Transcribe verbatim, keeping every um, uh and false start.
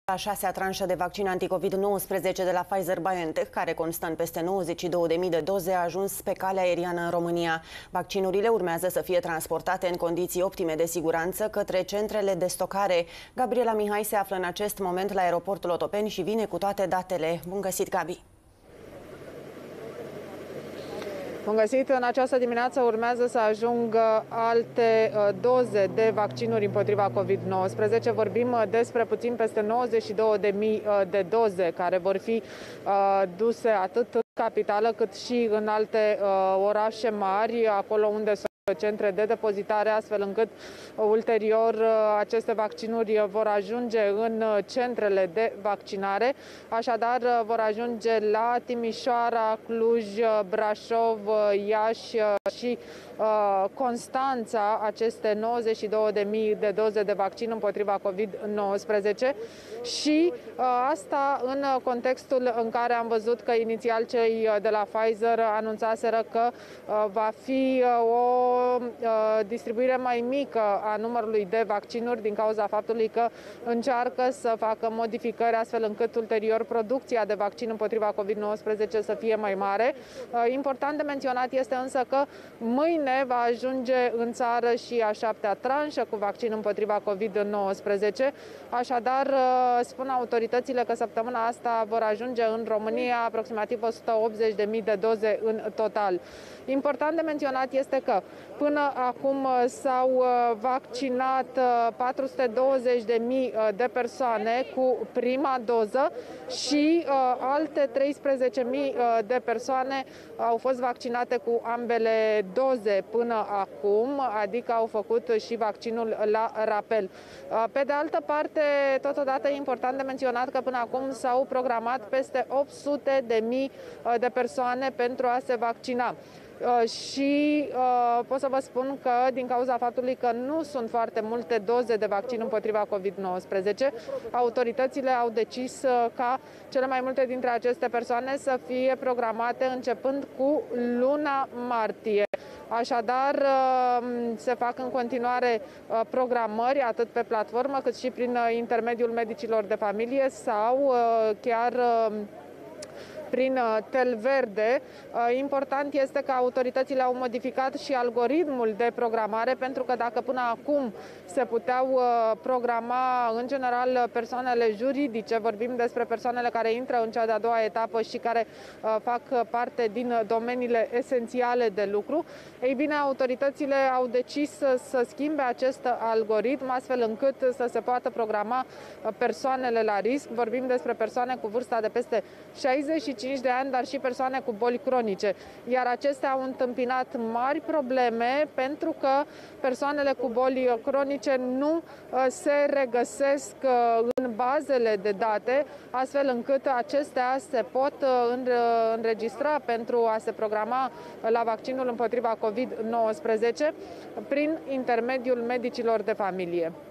A șasea tranșă de vaccin anticovid nouăsprezece de la Pfizer-BioNTech, care constă în peste nouăzeci și două de mii de doze, a ajuns pe calea aeriană în România. Vaccinurile urmează să fie transportate în condiții optime de siguranță către centrele de stocare. Gabriela Mihai se află în acest moment la aeroportul Otopeni și vine cu toate datele. Bun găsit, Gabi! Bun găsit! În această dimineață urmează să ajungă alte uh, doze de vaccinuri împotriva COVID nouăsprezece. Vorbim uh, despre puțin peste nouăzeci și două de mii uh, de doze care vor fi uh, duse atât în capitală cât și în alte uh, orașe mari, acolo unde sunt centre de depozitare, astfel încât ulterior aceste vaccinuri vor ajunge în centrele de vaccinare. Așadar, vor ajunge la Timișoara, Cluj, Brașov, Iași și Constanța aceste nouăzeci și două de mii de doze de vaccin împotriva COVID nouăsprezece și asta în contextul în care am văzut că inițial cei de la Pfizer anunțaseră că va fi o distribuire mai mică a numărului de vaccinuri din cauza faptului că încearcă să facă modificări astfel încât ulterior producția de vaccin împotriva COVID nouăsprezece să fie mai mare. Important de menționat este însă că mâine va ajunge în țară și a șaptea tranșă cu vaccin împotriva COVID nouăsprezece. Așadar, spun autoritățile că săptămâna asta vor ajunge în România aproximativ o sută optzeci de mii de doze în total. Important de menționat este că până acum s-au vaccinat patru sute douăzeci de mii de persoane cu prima doză și alte treisprezece mii de persoane au fost vaccinate cu ambele doze până acum, adică au făcut și vaccinul la rapel. Pe de altă parte, totodată e important de menționat că până acum s-au programat peste opt sute de mii de persoane pentru a se vaccina. Și uh, pot să vă spun că din cauza faptului că nu sunt foarte multe doze de vaccin împotriva COVID nouăsprezece, autoritățile au decis uh, ca cele mai multe dintre aceste persoane să fie programate începând cu luna martie. Așadar, uh, se fac în continuare uh, programări atât pe platformă cât și prin uh, intermediul medicilor de familie sau uh, chiar uh, prin tel verde. Important este că autoritățile au modificat și algoritmul de programare, pentru că dacă până acum se puteau programa în general persoanele juridice, vorbim despre persoanele care intră în cea de-a doua etapă și care fac parte din domeniile esențiale de lucru, ei bine, autoritățile au decis să, să schimbe acest algoritm astfel încât să se poată programa persoanele la risc. Vorbim despre persoane cu vârsta de peste șaizeci și cinci de ani, dar și persoane cu boli cronice. Iar acestea au întâmpinat mari probleme pentru că persoanele cu boli cronice nu se regăsesc în bazele de date, astfel încât acestea se pot înregistra pentru a se programa la vaccinul împotriva COVID nouăsprezece prin intermediul medicilor de familie.